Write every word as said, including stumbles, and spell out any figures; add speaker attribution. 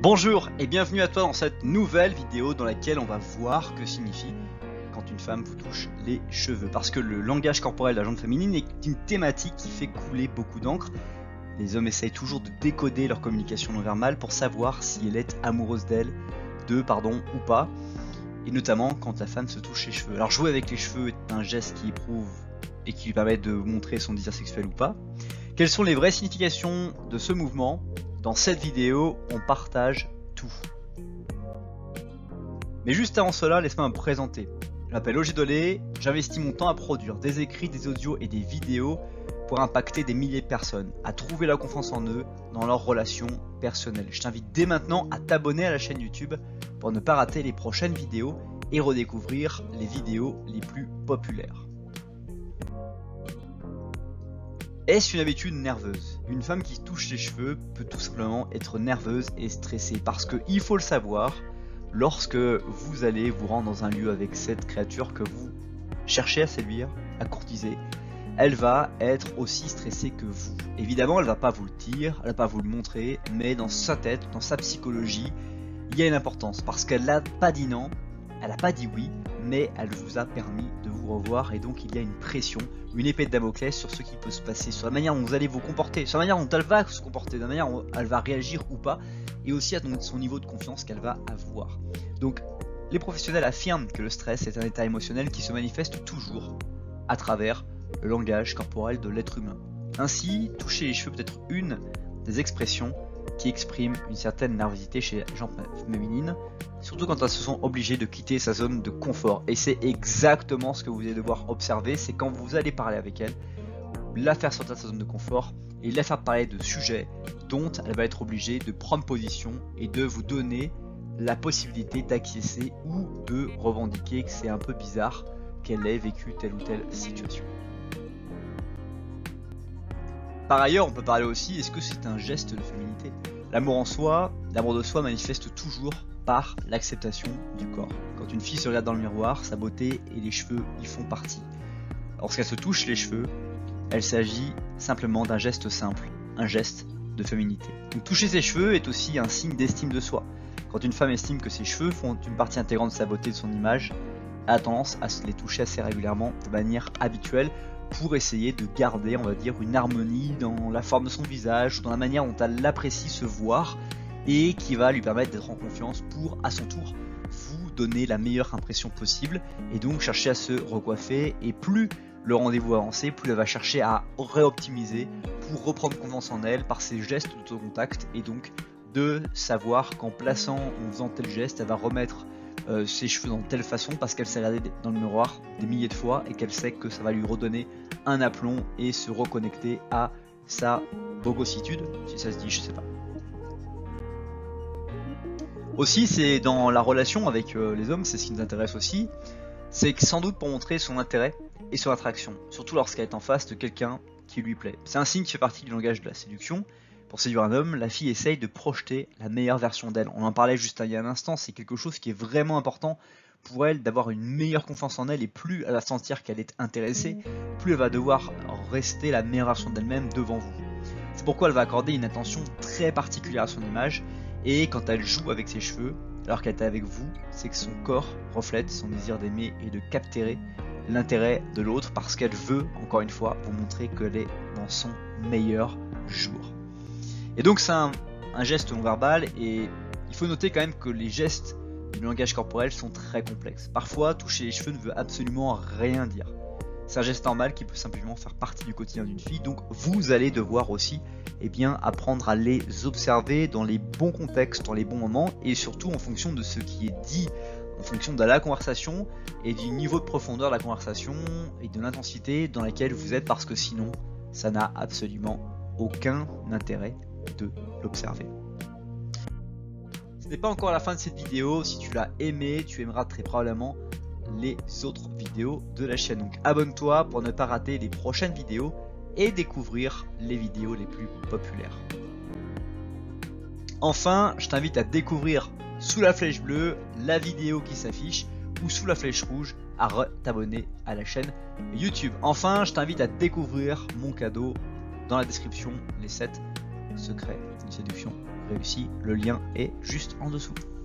Speaker 1: Bonjour et bienvenue à toi dans cette nouvelle vidéo dans laquelle on va voir que signifie quand une femme vous touche les cheveux. Parce que le langage corporel de la jante féminine est une thématique qui fait couler beaucoup d'encre. Les hommes essayent toujours de décoder leur communication non verbale pour savoir si elle est amoureuse d'elle, d'eux, pardon, ou pas. Et notamment quand la femme se touche les cheveux. Alors jouer avec les cheveux est un geste qui éprouve et qui lui permet de montrer son désir sexuel ou pas. Quelles sont les vraies significations de ce mouvement ? Dans cette vidéo, on partage tout. Mais juste avant cela, laisse-moi me présenter. Je m'appelle Ogier Dolé, j'investis mon temps à produire des écrits, des audios et des vidéos pour impacter des milliers de personnes, à trouver la confiance en eux dans leurs relations personnelles. Je t'invite dès maintenant à t'abonner à la chaîne YouTube pour ne pas rater les prochaines vidéos et redécouvrir les vidéos les plus populaires. Est-ce une habitude nerveuse? Une femme qui touche les cheveux peut tout simplement être nerveuse et stressée parce que, il faut le savoir, lorsque vous allez vous rendre dans un lieu avec cette créature que vous cherchez à séduire, à courtiser, elle va être aussi stressée que vous. Évidemment, elle va pas vous le dire, elle va pas vous le montrer, mais dans sa tête, dans sa psychologie, il y a une importance parce qu'elle n'a pas dit non, elle n'a pas dit oui, mais elle vous a permis de vous revoir et donc il y a une pression, une épée de Damoclès sur ce qui peut se passer, sur la manière dont vous allez vous comporter, sur la manière dont elle va se comporter, de la manière dont elle va réagir ou pas, et aussi à son niveau de confiance qu'elle va avoir. Donc les professionnels affirment que le stress est un état émotionnel qui se manifeste toujours à travers le langage corporel de l'être humain. Ainsi, toucher les cheveux peut être une des expressions qui exprime une certaine nervosité chez les gens féminines, surtout quand elles se sont obligées de quitter sa zone de confort. Et c'est exactement ce que vous allez devoir observer, c'est quand vous allez parler avec elle, la faire sortir de sa zone de confort et la faire parler de sujets dont elle va être obligée de prendre position et de vous donner la possibilité d'acquiescer ou de revendiquer que c'est un peu bizarre qu'elle ait vécu telle ou telle situation. Par ailleurs, on peut parler aussi, est-ce que c'est un geste de féminité? L'amour en soi, l'amour de soi manifeste toujours par l'acceptation du corps. Quand une fille se regarde dans le miroir, sa beauté et les cheveux y font partie. Lorsqu'elle se touche les cheveux, il s'agit simplement d'un geste simple, un geste de féminité. Donc toucher ses cheveux est aussi un signe d'estime de soi. Quand une femme estime que ses cheveux font une partie intégrante de sa beauté et de son image, elle a tendance à se les toucher assez régulièrement de manière habituelle, pour essayer de garder, on va dire, une harmonie dans la forme de son visage, ou dans la manière dont elle l'apprécie se voir, et qui va lui permettre d'être en confiance pour, à son tour, vous donner la meilleure impression possible, et donc chercher à se recoiffer, et plus le rendez-vous avançait, plus elle va chercher à réoptimiser pour reprendre confiance en elle par ses gestes d'autocontact, et donc de savoir qu'en plaçant, en faisant tel geste, elle va remettre Euh, ses cheveux dans telle façon parce qu'elle s'est regardée dans le miroir des milliers de fois et qu'elle sait que ça va lui redonner un aplomb et se reconnecter à sa bogossitude, si ça se dit, je sais pas. Aussi, c'est dans la relation avec euh, les hommes, c'est ce qui nous intéresse aussi, c'est que sans doute pour montrer son intérêt et son attraction, surtout lorsqu'elle est en face de quelqu'un qui lui plaît. C'est un signe qui fait partie du langage de la séduction. Pour séduire un homme, la fille essaye de projeter la meilleure version d'elle. On en parlait juste il y a un instant, c'est quelque chose qui est vraiment important pour elle, d'avoir une meilleure confiance en elle, et plus elle va sentir qu'elle est intéressée, plus elle va devoir rester la meilleure version d'elle-même devant vous. C'est pourquoi elle va accorder une attention très particulière à son image, et quand elle joue avec ses cheveux, alors qu'elle est avec vous, c'est que son corps reflète son désir d'aimer et de capter l'intérêt de l'autre, parce qu'elle veut, encore une fois, vous montrer qu'elle est dans son meilleur jour. Et donc c'est un, un geste non verbal, et il faut noter quand même que les gestes du langage corporel sont très complexes. Parfois, toucher les cheveux ne veut absolument rien dire. C'est un geste normal qui peut simplement faire partie du quotidien d'une fille, donc vous allez devoir aussi eh bien, apprendre à les observer dans les bons contextes, dans les bons moments, et surtout en fonction de ce qui est dit, en fonction de la conversation et du niveau de profondeur de la conversation et de l'intensité dans laquelle vous êtes, parce que sinon, ça n'a absolument aucun intérêt de l'observer. Ce n'est pas encore la fin de cette vidéo. Si tu l'as aimé, tu aimeras très probablement les autres vidéos de la chaîne. Donc abonne-toi pour ne pas rater les prochaines vidéos et découvrir les vidéos les plus populaires. Enfin, je t'invite à découvrir sous la flèche bleue la vidéo qui s'affiche, ou sous la flèche rouge à t'abonner à la chaîne YouTube. Enfin, je t'invite à découvrir mon cadeau dans la description, les sept secrets d'une séduction réussi. Le lien est juste en dessous.